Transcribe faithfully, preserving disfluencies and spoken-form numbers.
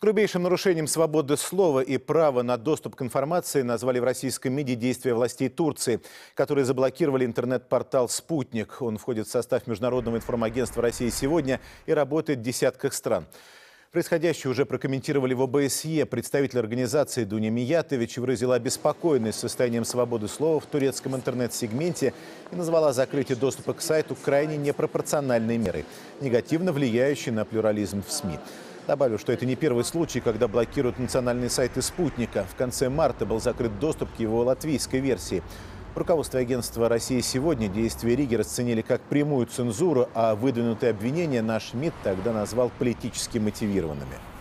Грубейшим нарушением свободы слова и права на доступ к информации назвали в российском МИДе действия властей Турции, которые заблокировали интернет-портал «Спутник». Он входит в состав Международного информагентства «Россия сегодня» и работает в десятках стран. Происходящее уже прокомментировали в О Бэ Эс Е. Представитель организации Дуня Миятович выразила обеспокоенность состоянием свободы слова в турецком интернет-сегменте и назвала закрытие доступа к сайту крайне непропорциональной мерой, негативно влияющей на плюрализм в СМИ. Добавлю, что это не первый случай, когда блокируют национальные сайты «Спутника». В конце марта был закрыт доступ к его латвийской версии. Руководство агентства «Россия сегодня» действия Риги расценили как прямую цензуру, а выдвинутые обвинения наш МИД тогда назвал политически мотивированными.